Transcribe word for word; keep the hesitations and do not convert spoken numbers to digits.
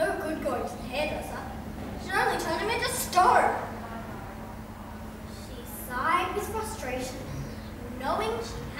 No good going to the hairdresser. She'd only turn him into stone. She sighed with frustration, knowing she